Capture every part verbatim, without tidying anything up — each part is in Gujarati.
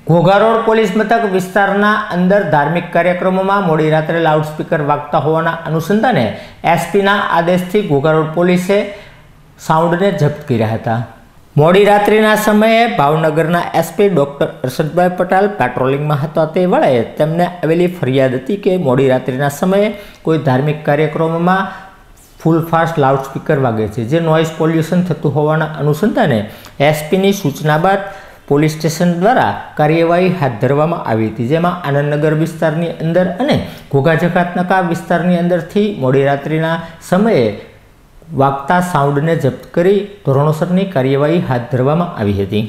ઘોઘારોડ પોલીસ મથક વિસ્તારના અંદર ધાર્મિક કાર્યક્રમોમાં મોડી રાત્રે લાઉડસ્પીકર વાગતા હોવાના અનુસંધાને એસપીના આદેશથી ઘોઘારોડ પોલીસે સાઉન્ડને જપ્ત કર્યા હતા। મોડી રાત્રિના સમયે ભાવનગરના એસપી ડોક્ટર અરશદભાઈ પટેલ પેટ્રોલિંગમાં હતા તે વેળાએ તેમને આવેલી ફરિયાદ હતી કે મોડી રાત્રિના સમયે કોઈ ધાર્મિક કાર્યક્રમોમાં ફૂલ ફાસ્ટ લાઉડસ્પીકર વાગે છે, જે નોઇઝ પોલ્યુશન થતું હોવાના અનુસંધાને એસપીની સૂચના બાદ પોલીસ સ્ટેશન દ્વારા કાર્યવાહી હાથ ધરવામાં આવી હતી, જેમાં આનંદનગર વિસ્તારની અંદર અને ઘોઘા જકાતનાકા વિસ્તારની અંદરથી મોડી રાત્રિના સમયે વાગતા સાઉન્ડને જપ્ત કરી ધોરણોસરની કાર્યવાહી હાથ ધરવામાં આવી હતી।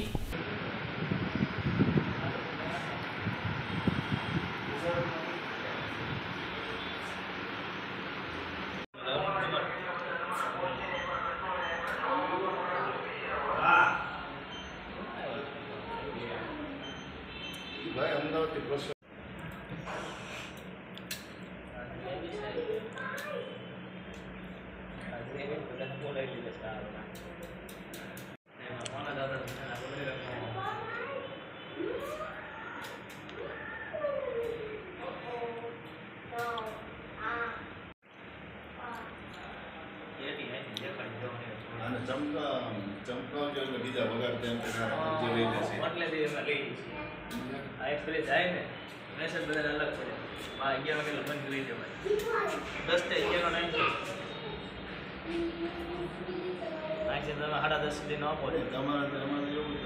ભાઈ અમદાવાદથી પ્રશ્ન અને ચમકા ચમકાવજો એટલે બીજા વગાડતા એમ જે લઈ જશે એટલે બી એમાં લઈ જશે આ એક્સપ્રેસ જાય ને મેસેજ બધાને અલગ પડે આ અગિયાર વાગે બંધ કરી દેવાય દસ થી અગિયાર નો ટાઈમ છે આ છે તમે સાડા દસ સુધી ન આપો તમારે તમારે એવું